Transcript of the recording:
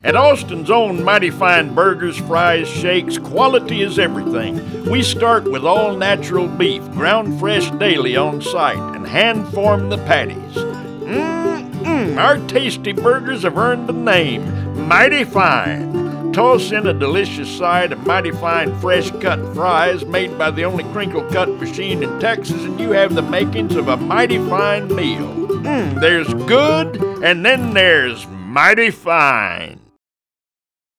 At Austin's own Mighty Fine Burgers, Fries, Shakes, quality is everything. We start with all-natural beef, ground fresh daily on site, and hand-form the patties. Our tasty burgers have earned the name, Mighty Fine. Toss in a delicious side of Mighty Fine fresh-cut fries made by the only crinkle-cut machine in Texas, and you have the makings of a Mighty Fine meal. There's good, and then there's Mighty Fine.